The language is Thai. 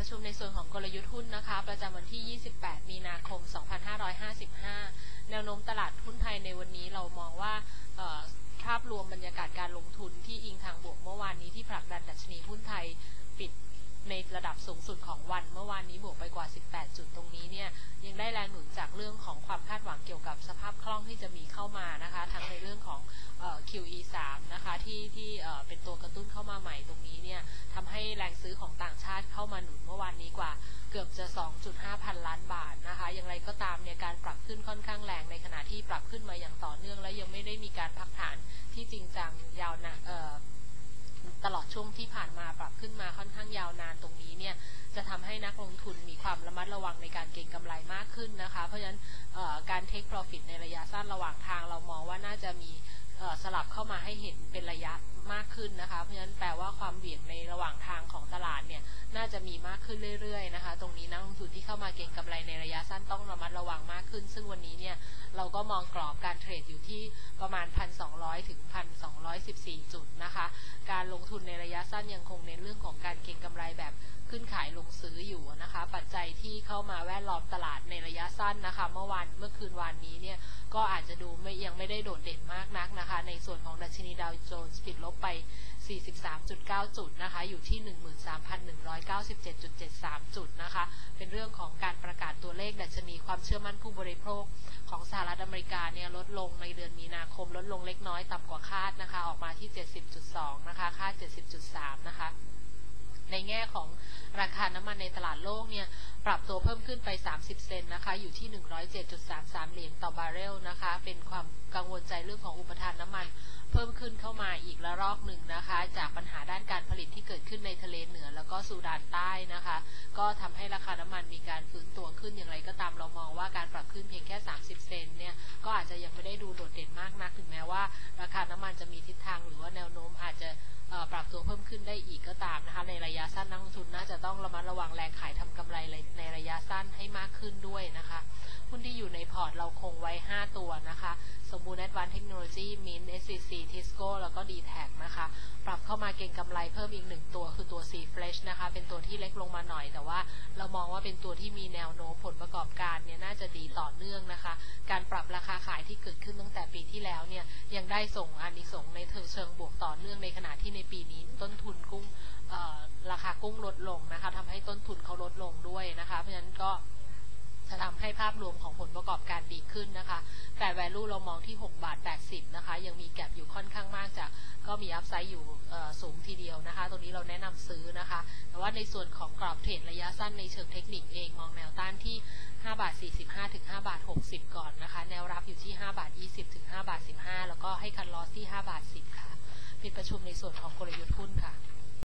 ประชุมในส่วนของกลยุทธ์หุ้นนะคะประจำวันที่ 28 มีนาคม 2555 แนวโน้มตลาดหุ้นไทยในวันนี้เรามองว่าภาพรวมบรรยากาศการลงทุนที่อิงทางบวกเมื่อวานนี้ที่ผลักดันดัชนีหุ้นไทยปิดในระดับสูงสุดของวันเมื่อวานนี้บวกไปกว่า 18 จุดตรงนี้เนี่ยยังได้แรงหนุนจากเรื่องของความคาดหวังเกี่ยวกับสภาพคล่องที่จะมีเข้ามานะคะทั้งในเรื่องของQE3 นะคะที่เป็นตัวกระตุ้นเข้ามาใหม่ตรงนี้เนี่ยทำให้แรงซื้อของต่างชาติเข้ามาหนุนเมื่อวานนี้กว่าเกือบจะ 2.5 พันล้านบาทนะคะอย่างไรก็ตามเนี่ยการปรับขึ้นค่อนข้างแรงในขณะที่ปรับขึ้นมาอย่างต่อเนื่องและยังไม่ได้มีการพักฐานที่จริงจังยาวนานตลอดช่วงที่ผ่านมาปรับขึ้นมาค่อนข้างยาวนานตรงนี้เนี่ยจะทำให้นักลงทุนมีความระมัดระวังในการเก็งกำไรมากขึ้นนะคะเพราะฉะนั้นการเทคโปรฟิตในระยะสั้นระหว่างทางเรามองว่าน่าจะมีสลับเข้ามาให้เห็นเป็นระยะมากขึ้นนะคะเพราะฉะนั้นแปลว่าความเบี่ยงในระหว่างทางของตลาดเนี่ยน่าจะมีมากขึ้นเรื่อยๆนะคะตรงนี้นักลงทุนที่เข้ามาเก็งกำไรในระยะสั้นต้องระมัดระวังมากขึ้นซึ่งวันนี้เนี่ยเราก็มองกรอบการเทรดอยู่ที่ประมาณ 1,200 ถึง 1,214 จุดนะคะการลงทุนในระยะสั้นยังคงเน้นเรื่องของการเก็งกำไรแบบขึ้นขายลงซื้ออยู่นะคะปัจจัยที่เข้ามาแวดล้อมตลาดในระยะสั้นนะคะเมื่อคืนวานนี้เนี่ยก็อาจจะดูยังไม่ได้โดดเด่นมากนักนะคะในส่วนของดัชนีดาวโจนส์ปิดลบไป 43.9 จุดนะคะอยู่ที่ 13,197.73 จุดนะคะเป็นเรื่องของการประกาศตัวเลขดัชนีความเชื่อมั่นผู้บริโภคของสหรัฐอเมริกาเนี่ยลดลงในเดือนมีนาคมลดลงเล็กน้อยต่ำกว่าคาดนะคะออกมาที่ 70.2 นะคะคาด 70.3 นะคะในแง่ของราคาน้ำมันในตลาดโลกเนี่ยปรับตัวเพิ่มขึ้นไป30 เซนต์นะคะอยู่ที่ 107.33 เหรียญต่อบาร์เรลนะคะเป็นความกังวลใจเรื่องของอุปทานน้ำมันเพิ่มขึ้นเข้ามาอีกระลอกหนึ่งนะคะจากปัญหาด้านการผลิตที่เกิดขึ้นในทะเลเหนือแล้วก็ซูดานใต้นะคะก็ทำให้ราคาน้ำมันมีการฟื้นตัวขึ้นอย่างไรก็ตามเรามองว่าการปรับขึ้นเพียงแค่30 เซนต์เนี่ยก็อาจจะยังไม่ได้ดูโดดเด่นมากนักถึงแม้ว่าราคาน้ำมันจะมีทิศทางหรือว่าแนวโน้มอาจจะปรับตัวเพิ่มขึ้นได้อีกก็ตามนะคะในระยะสั้นนักลงทุนน่าจะต้องระมัดระวังแรงขายทำกำไรในระยะสั้นให้มากขึ้นด้วยนะคะหุ้นที่อยู่ในพอร์ตเราคงไว้5ตัวนะคะสมบูรณ์ Advanced Technology Mint SCC Tisco แล้วก็ D-Tag นะคะปรับเข้ามาเก็งกำไรเพิ่มอีก1ตัวคือตัว C-Fresh นะคะเป็นตัวที่เล็กลงมาหน่อยแต่ว่าเรามองว่าเป็นตัวที่มีแนวโน้มผลประกอบการเนี่ยน่าจะดีต่อเนื่องนะคะการปรับราคาขายที่เกิดขึ้นตั้งแต่ปีที่แล้วเนี่ยยังได้ส่งอานิสงส์ในเชิงบวกต่อเนื่องในขณะที่ในปีนี้ต้นทุนกุ้งราคากุ้งลดลงนะคะทำให้ต้นทุนเขาลดลงด้วยนะคะเพราะฉะนั้นก็จะทำให้ภาพรวมของผลประกอบการดีขึ้นนะคะแต่ value เรามองที่6.80 บาทนะคะยังมีแก็ปอยู่ค่อนข้างมากจากก็มีอัพไซด์อยู่สูงทีเดียวนะคะตรงนี้เราแนะนำซื้อนะคะแต่ว่าในส่วนของกรอบเทรดระยะสั้นในเชิงเทคนิคเองมองแนวต้านที่5.45 ถึง 5.60 ก่อนนะคะแนวรับอยู่ที่5.20 ถึง 5.15 แล้วก็ให้คัทลอสที่5.10 ค่ะปิดประชุมในส่วนของกลยุทธ์หุ้นค่ะ